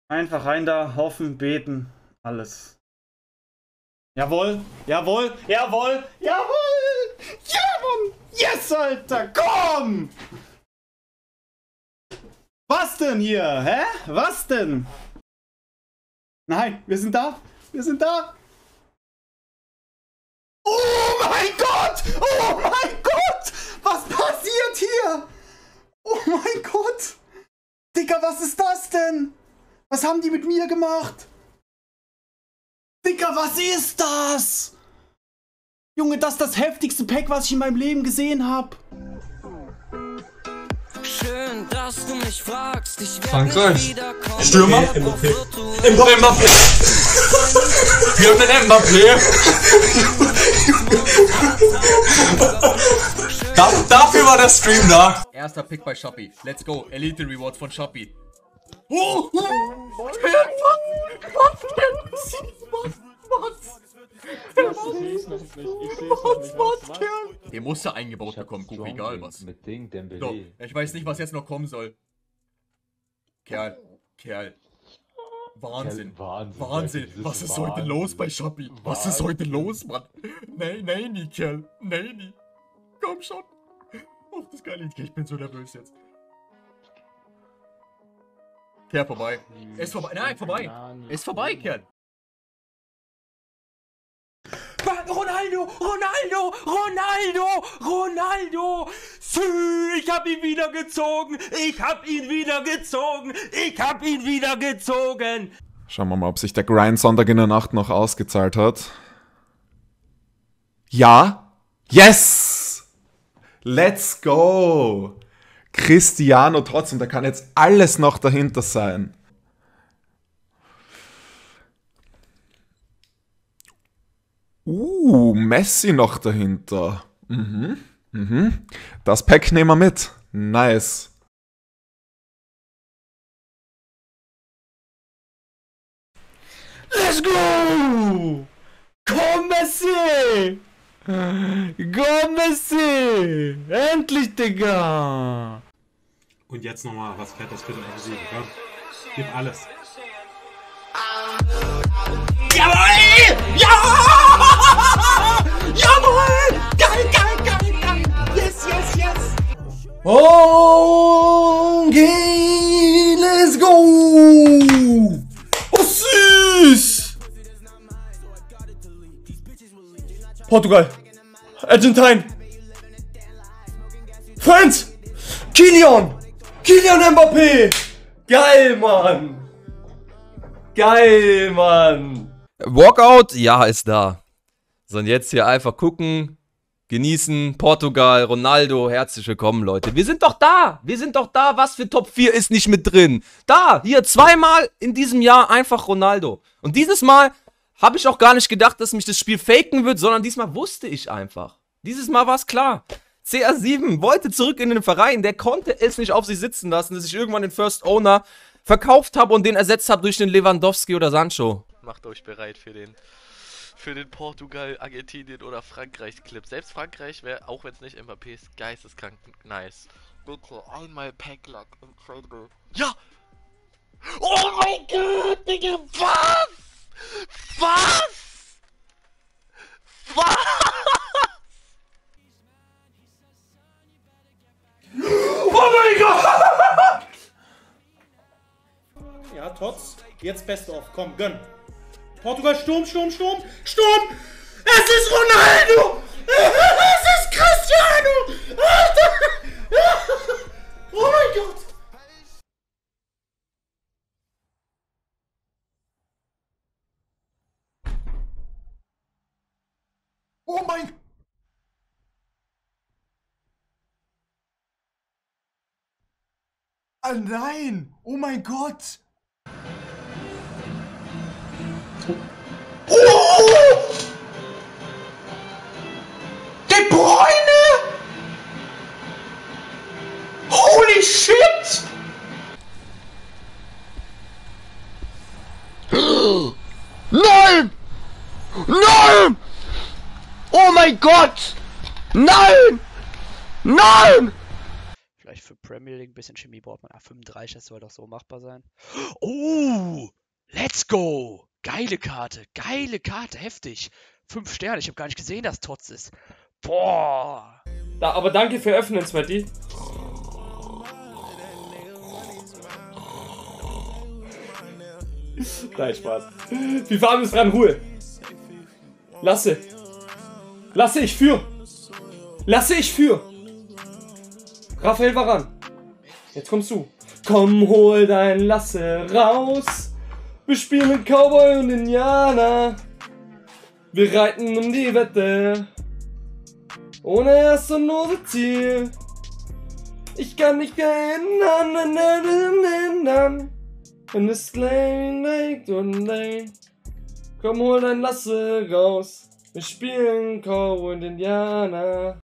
Einfach rein da, hoffen, beten, alles. Jawohl, jawohl, jawohl, jawohl! Ja, Mann! Yes, Alter, komm! Was denn hier, hä? Was denn? Nein, wir sind da, wir sind da! Oh mein Gott! Oh mein Gott! Was passiert hier? Oh mein Gott! Digga, was ist das denn? Was haben die mit mir gemacht? Digga, was ist das? Junge, das ist das heftigste Pack, was ich in meinem Leben gesehen habe. Schön, dass du mich fragst. Ich Frankreich. Stürmer. Mbappé. Wir haben den Mbappé. Dafür war der Stream da. Erster Pick bei Shopee. Let's go. Elite Rewards von Shopee. Der musste eingebaut bekommen, guck, egal was. Mit Ding, Dembele. So, ich weiß nicht, was jetzt noch kommen soll. Kerl. Wahnsinn. Wahnsinn. Was ist heute los bei Shopee? Was ist heute los, Mann? Nein, Kerl. Nein. Komm schon. Oh, das geile Lied. Ich bin so nervös jetzt. Kerl, vorbei. Ist vorbei. Nein, vorbei. Ist vorbei, Kerl. Ronaldo! Ich hab ihn wieder gezogen! Schauen wir mal, ob sich der Grind-Sonntag in der Nacht noch ausgezahlt hat. Ja! Yes! Let's go! Cristiano trotzdem, da kann jetzt alles noch dahinter sein. Messi noch dahinter. Das Pack nehmen wir mit. Nice. Let's go! Komm, Messi! Go, Messi! Endlich, Digga! Und jetzt nochmal was Fettes für den F7, komm. Gib alles. Jawohl! Ja! Jawohl! Geil! Yes! Okay, let's go! Oh, süß! Portugal! Argentin! France! Kylian Mbappé! Geil, Mann! Walkout, ja, ist da. So, und jetzt hier einfach gucken, genießen, Portugal, Ronaldo, herzlich willkommen, Leute. Wir sind doch da, was für Top 4 ist nicht mit drin? Da, hier, zweimal in diesem Jahr einfach Ronaldo. Und dieses Mal habe ich auch gar nicht gedacht, dass mich das Spiel faken wird, sondern diesmal wusste ich einfach. Dieses Mal war es klar. CR7 wollte zurück in den Verein, der konnte es nicht auf sich sitzen lassen, dass ich irgendwann den First Owner verkauft habe und den ersetzt habe durch den Lewandowski oder Sancho. Macht euch bereit für den Portugal, Argentinien oder Frankreich-Clip. Selbst Frankreich wäre, auch wenn es nicht Mbappé ist, geisteskrank nice. Bitte einmal Packlock incredible. Ja! Oh mein Gott, Digga, was? Oh mein Gott! Ja, Tots. Jetzt Best of. Komm, gönn. Portugal, Sturm! Es ist Ronaldo! Es ist Cristiano! Oh mein Gott! Oh mein... Ah nein! Oh mein Gott! De Bruyne! Holy shit! Nein! Oh mein Gott! Nein! Vielleicht für Premier League, ein bisschen Chemie braucht man. 35, das soll doch so machbar sein. Oh, let's go! Geile Karte, heftig. 5 Sterne, ich habe gar nicht gesehen, dass Tots ist. Boah! Aber danke für Öffnen, Sweaty. Nein, Spaß. FIFA ist dran, Ruhe. Lasse ich für. Raphael Varane. Jetzt kommst du. Komm, hol dein Lasse raus. Wir spielen mit Cowboy und Indianer. Wir reiten um die Wette. Ohne erst und ohne Ziel. Ich kann nicht erinnern. Wenn es legt und legt. Komm, hol dein Lasse raus. Wir spielen Cowboy und Indianer.